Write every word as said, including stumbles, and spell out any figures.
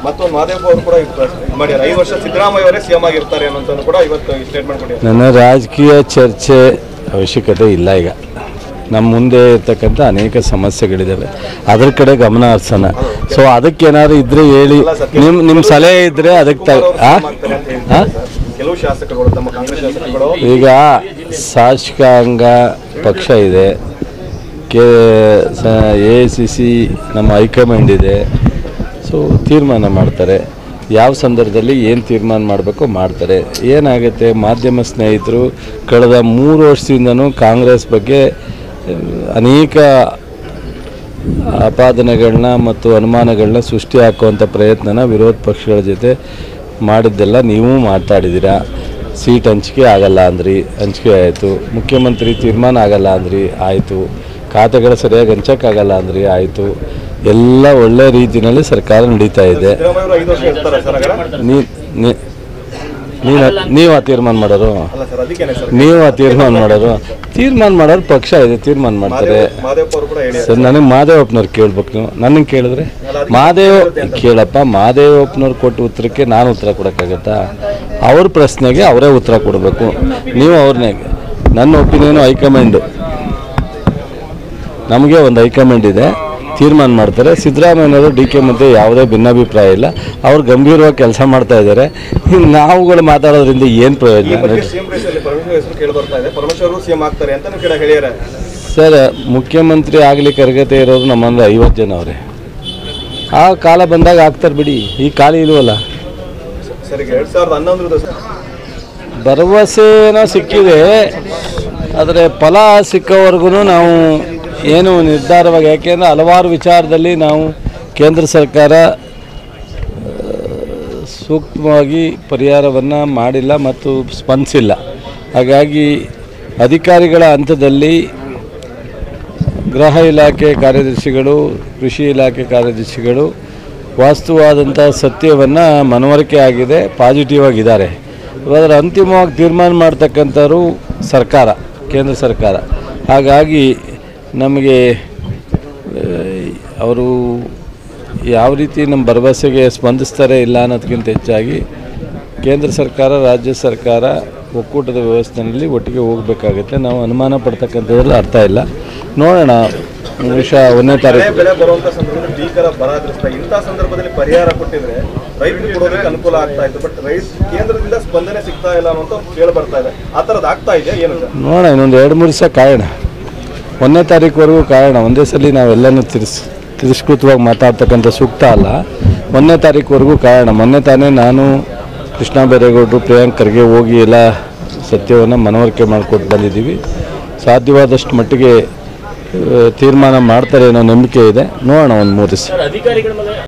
ಮತ್ತೊಂದು ಮಹದೇವಪ್ಪ ಅವರು ಕೂಡ ಮಾಡಿದ್ದಾರೆ, ಐದು ವರ್ಷ ಸಿದ್ದರಾಮಯ್ಯ ಅವರೇ ಸಿಎಂ ಆಗಿರ್ತಾರೆ ಅನ್ನೋಂಥದ್ದು ಕೂಡ ಇವತ್ತು ಸ್ಟೇಟ್ಮೆಂಟ್ ಕೊಟ್ಟಿದ್ದಾರೆ. ನನ್ನ ರಾಜಕೀಯ ಚರ್ಚೆ ಅವಶ್ಯಕತೆ ಇಲ್ಲ. ಈಗ ನಮ್ಮ ಮುಂದೆ ಇರ್ತಕ್ಕಂಥ ಅನೇಕ ಸಮಸ್ಯೆಗಳಿದ್ದಾವೆ, ಅದ್ರ ಕಡೆ ಗಮನ ಹರಿಸೋಣ. ಸೊ ಅದಕ್ಕೇನಾದ್ರು ಇದ್ರೆ ಹೇಳಿ, ನಿಮ್ಮ ನಿಮ್ಮ ಸಲಹೆ ಇದ್ರೆ ಅದಕ್ಕೆ ಕೆಲವು ಶಾಸಕರುಗಳು ತಮ್ಮ ಕಾಂಗ್ರೆಸ್ ಶಾಸಕರುಗಳು ಈಗ ಶಾಸಕಾಂಗ ಪಕ್ಷ ಇದೆ, ಕೆ ಎ ಸಿ ಸಿ ನಮ್ಮ ಹೈಕಮಾಂಡ್ ಇದೆ. ಸೊ ತೀರ್ಮಾನ ಮಾಡ್ತಾರೆ, ಯಾವ ಸಂದರ್ಭದಲ್ಲಿ ಏನು ತೀರ್ಮಾನ ಮಾಡಬೇಕು ಮಾಡ್ತಾರೆ. ಏನಾಗುತ್ತೆ, ಮಾಧ್ಯಮ ಸ್ನೇಹಿತರು ಕಳೆದ ಮೂರು ವರ್ಷದಿಂದನೂ ಕಾಂಗ್ರೆಸ್ ಬಗ್ಗೆ ಅನೇಕ ಆಪಾದನೆಗಳನ್ನ ಮತ್ತು ಅನುಮಾನಗಳನ್ನ ಸೃಷ್ಟಿ ಹಾಕುವಂಥ ಪ್ರಯತ್ನನ ವಿರೋಧ ಪಕ್ಷಗಳ ಜೊತೆ ಮಾಡಿದ್ದೆಲ್ಲ ನೀವು ಮಾತಾಡಿದ್ದೀರಾ. ಸೀಟ್ ಹಂಚಿಕೆ ಆಗಲ್ಲ ಅಂದ್ರಿ, ಹಂಚಿಕೆ ಆಯಿತು. ಮುಖ್ಯಮಂತ್ರಿ ತೀರ್ಮಾನ ಆಗಲ್ಲ ಅಂದ್ರಿ, ಆಯಿತು. ಖಾತೆಗಳು ಸರಿಯಾಗಿ ಹಂಚಕ್ಕಾಗಲ್ಲ ಅಂದ್ರಿ, ಆಯಿತು. ಎಲ್ಲ ಒಳ್ಳೆ ರೀತಿಯಲ್ಲಿ ಸರ್ಕಾರ ನಡೀತಾ ಇದೆ. ನೀ ನೀನು ನೀವು ಆ ತೀರ್ಮಾನ ಮಾಡೋರು, ನೀವು ಆ ತೀರ್ಮಾನ ಮಾಡೋರು ತೀರ್ಮಾನ ಮಾಡೋರು ಪಕ್ಷ ಇದೆ, ತೀರ್ಮಾನ ಮಾಡ್ತಾರೆ. ಸರ್ ನನಗೆ ಮಹದೇವಪ್ಪನವ್ರು ಕೇಳ್ಬೇಕು, ನೀವು ನನಗೆ ಕೇಳಿದ್ರೆ ಮಹದೇವ್ ಕೇಳಪ್ಪ, ಮಹದೇವಪ್ಪನವ್ರು ಕೊಟ್ಟ ಉತ್ತರಕ್ಕೆ ನಾನು ಉತ್ತರ ಕೊಡೋಕ್ಕಾಗತ್ತಾ? ಅವ್ರ ಪ್ರಶ್ನೆಗೆ ಅವರೇ ಉತ್ತರ ಕೊಡಬೇಕು. ನೀವು ಅವ್ರನ್ನೇ, ನನ್ನ ಒಪಿನಿಯನು ಹೈಕಮಾಂಡು, ನಮಗೆ ಒಂದು ಹೈಕಮಾಂಡ್ ಇದೆ, ತೀರ್ಮಾನ ಮಾಡ್ತಾರೆ. ಸಿದ್ದರಾಮಯ್ಯನವರು ಡಿ ಕೆ ಮಧ್ಯೆ ಯಾವುದೇ ಭಿನ್ನಾಭಿಪ್ರಾಯ ಇಲ್ಲ, ಅವ್ರು ಗಂಭೀರವಾಗಿ ಕೆಲಸ ಮಾಡ್ತಾ ಇದ್ದಾರೆ. ನಾವುಗಳು ಮಾತಾಡೋದ್ರಿಂದ ಏನು ಪ್ರಯೋಜನ? ಸರ್, ಮುಖ್ಯಮಂತ್ರಿ ಆಗ್ಲಿಕ್ಕೆ ಅರ್ಹತೆ ಇರೋರು ನಮ್ಮಂದ್ರೆ ಐವತ್ತು ಜನ ಅವರೇ. ಆ ಕಾಲ ಬಂದಾಗ ಆಗ್ತಾರೆ ಬಿಡಿ, ಈ ಕಾಲ ಇಲ್ವಲ್ಲ. ಭರವಸೆನೋ ಸಿಕ್ಕಿದೆ, ಆದರೆ ಫಲ ಸಿಕ್ಕವರೆಗೂ ನಾವು ಏನು ನಿರ್ಧಾರವಾಗಿ, ಯಾಕೆಂದರೆ ಹಲವಾರು ವಿಚಾರದಲ್ಲಿ ನಾವು ಕೇಂದ್ರ ಸರ್ಕಾರ ಸೂಕ್ತವಾಗಿ ಪರಿಹಾರವನ್ನು ಮಾಡಿಲ್ಲ ಮತ್ತು ಸ್ಪಂದಿಸಿಲ್ಲ. ಹಾಗಾಗಿ ಅಧಿಕಾರಿಗಳ ಹಂತದಲ್ಲಿ ಗೃಹ ಇಲಾಖೆ ಕಾರ್ಯದರ್ಶಿಗಳು, ಕೃಷಿ ಇಲಾಖೆ ಕಾರ್ಯದರ್ಶಿಗಳು ವಾಸ್ತವವಾದಂಥ ಸತ್ಯವನ್ನು ಮನವರಿಕೆ ಆಗಿದೆ, ಪಾಸಿಟಿವ್ ಆಗಿದ್ದಾರೆ. ಅದರ ಅಂತಿಮವಾಗಿ ತೀರ್ಮಾನ ಮಾಡ್ತಕ್ಕಂಥವ್ರು ಸರ್ಕಾರ, ಕೇಂದ್ರ ಸರ್ಕಾರ. ಹಾಗಾಗಿ ನಮಗೆ ಅವರು ಯಾವ ರೀತಿ ನಮ್ಮ ಭರವಸೆಗೆ ಸ್ಪಂದಿಸ್ತಾರೆ ಇಲ್ಲ ಅನ್ನೋದಕ್ಕಿಂತ ಹೆಚ್ಚಾಗಿ ಕೇಂದ್ರ ಸರ್ಕಾರ, ರಾಜ್ಯ ಸರ್ಕಾರ ಒಕ್ಕೂಟದ ವ್ಯವಸ್ಥೆಯಲ್ಲಿ ಒಟ್ಟಿಗೆ ಹೋಗಬೇಕಾಗುತ್ತೆ. ನಾವು ಅನುಮಾನ ಪಡ್ತಕ್ಕಂಥದ್ರಲ್ಲಿ ಅರ್ಥ ಇಲ್ಲ. ನೋಡೋಣ, ಬಹುಶಃ ಒಂದನೇ ತಾರೀಕು ಬೆಳೆ ಬರುವಂಥ ಸಂದರ್ಭದಲ್ಲಿ ಭೀಕರ ಬರ ಇಂಥ ಸಂದರ್ಭದಲ್ಲಿ ಪರಿಹಾರ ಕೊಟ್ಟಿದ್ರೆ ರೈತರಿಗೆ ಕೊಡೋದಕ್ಕೆ ಅನುಕೂಲ ಆಗ್ತಾ ಇತ್ತು. ಬಟ್ ರೈತ ಕೇಂದ್ರದಿಂದ ಸ್ಪಂದನೆ ಸಿಗ್ತಾ ಇಲ್ಲ ಅನ್ನೋಂಥ ಕೇಳಿ ಬರ್ತಾ ಇದೆ. ಆ ಥರದ್ದು ಆಗ್ತಾ ಇದೆ ಏನು? ನೋಡೋಣ, ಇನ್ನೊಂದು ಎರಡು ಮೂರು ದಿವಸ ಕಾಯೋಣ, ಒಂದನೇ ತಾರೀಕುವರೆಗೂ ಕಾಯೋಣ. ಒಂದೇ ಸಲ ನಾವೆಲ್ಲನೂ ತಿರ್ಸ್ ತಿರಸ್ಕೃತವಾಗಿ ಮಾತಾಡ್ತಕ್ಕಂಥ ಸೂಕ್ತ ಅಲ್ಲ. ಒಂದನೇ ತಾರೀಕುವರೆಗೂ ಕಾಯೋಣ. ಮೊನ್ನೆ ತಾನೇ ನಾನು, ಕೃಷ್ಣ ಬೈರೇಗೌಡರು, ಪ್ರಿಯಾಂಕ್ ಖರ್ಗೆ ಹೋಗಿ ಎಲ್ಲ ಸತ್ಯವನ್ನು ಮನವರಿಕೆ ಮಾಡಿಕೊಟ್ಟು ಬಂದಿದ್ದೀವಿ. ಸಾಧ್ಯವಾದಷ್ಟು ಮಟ್ಟಿಗೆ ತೀರ್ಮಾನ ಮಾಡ್ತಾರೆ ಅನ್ನೋ ನಂಬಿಕೆ ಇದೆ. ನೋಡೋಣ ಒಂದು ಮೂರು ದಿವಸ.